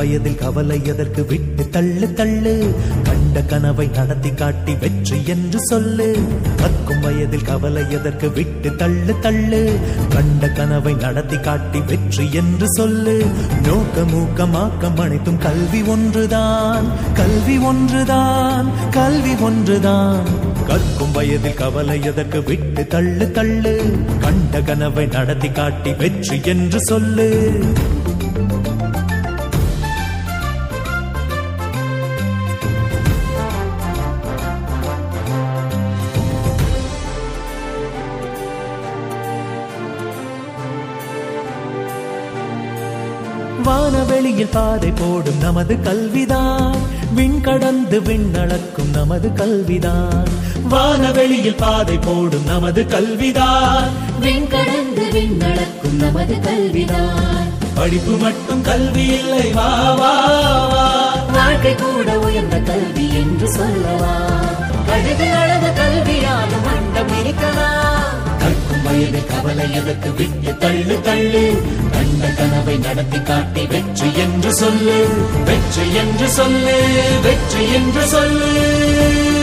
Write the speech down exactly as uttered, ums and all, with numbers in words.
வயதில் கவலை எதற்கு விட்டு தள்ளு தள்ளு கண்ட கனவை நடத்தி காட்டி வெற்றி என்று சொல்லு கற்கும் வயதில் கவலை எதற்கு விட்டு தள்ளு தள்ளு கண்ட கனவை நடத்தி காட்டி வெற்றி என்று சொல்லு நோக்க மூக்கம் ஆக்கம் அனைத்தும் கல்வி ஒன்றுதான் கல்வி ஒன்றுதான் கல்வி ஒன்றுதான் கற்கும் வயதில் கவலை எதற்கு விட்டு தள்ளு தள்ளு கண்ட கனவை நடத்தி காட்டி வெற்றி என்று சொல்லு வானவெளியில் பாதை போடும் நமது கல்விதான் விண் கடந்து விண்ணளக்கும் நமது கல்விதான் வானவெளியில் பாதை போடும் நமது கல்விதான் விண் கடந்து விண்ணளக்கும் நமது கல்விதான் படிப்பு மட்டும் கல்வி இல்லை வா வா வாழ்க்கை கூட உயர்ந்த கல்வி என்று சொல்லவா கழுது அளவு கல்வியாலும் மண்டம் இருக்கலாம் கற்கும் வயது கவலை எதற்கு விட்டு தள்ளு தள்ளு கண்ட கனவை நடத்தி காட்டி வெற்றி என்று சொல்லு வெற்றி என்று சொல்லு வெற்றி என்று சொல்லு